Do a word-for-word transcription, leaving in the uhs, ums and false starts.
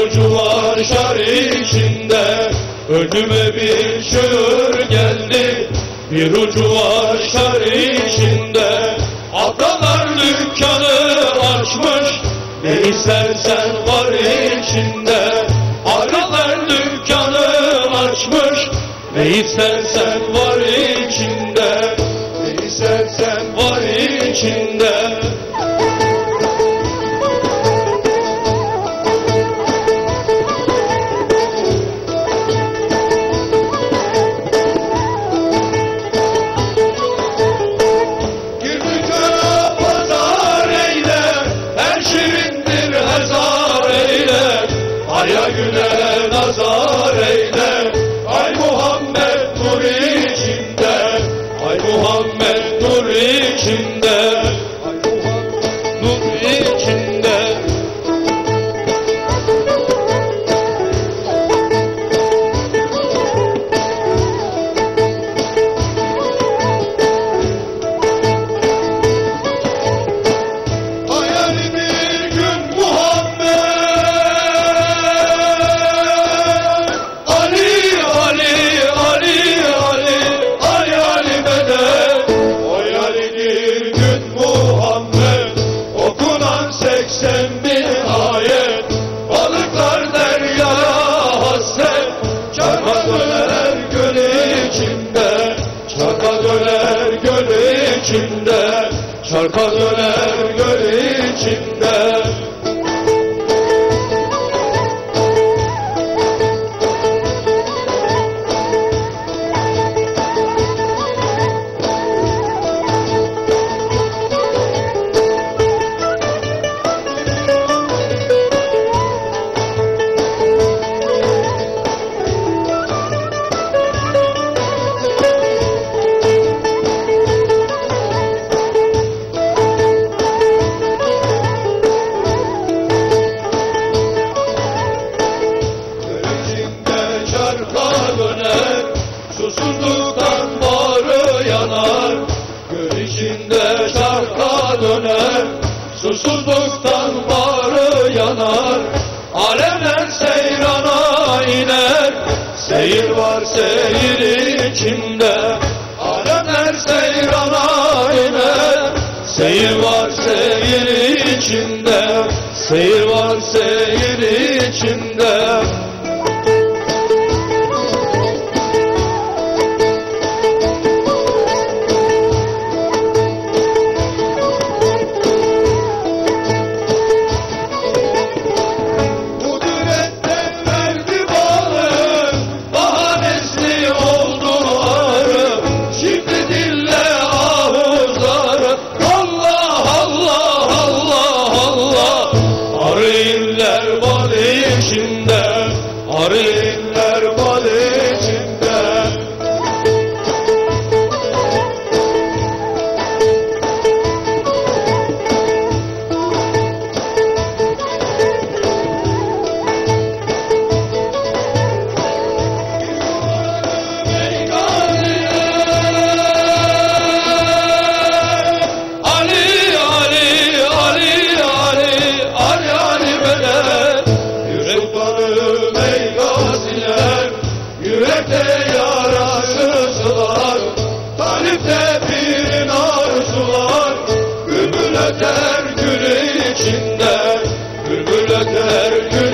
ucu var şar içinde, önüme bir şığır geldi. Bir ucu var şar içinde, atalar dükkanı açmış, ne istersen var içinde. Atalar dükkanı açmış, ne istersen var içinde. Ne istersen var içinde. Aya güne nazar eyle, ay Muhammed nur içinde, ay Muhammed nur içinde, ay Muhammed nur içinde. Hayali bir gün Muhammed, seksen bin ayet, balıklar deryaya hasret, çarka döner göl içinde, çarka döner göl içinde, çarka döner göl içinde. Susuzluktan bağrı yanar, göl içinde şarka döner. Susuzluktan bağrı yanar, alemler seyrana iner. Seyir var seyir içinde, alemler seyrana iner. Seyir var seyir içinde, seyir var seyir içinde. Arılar bal içinde, arılar bal içinde. Yürekte yarasızlar, talipte pirin arzular. Bülbül öter gül içinde, bülbül öter gül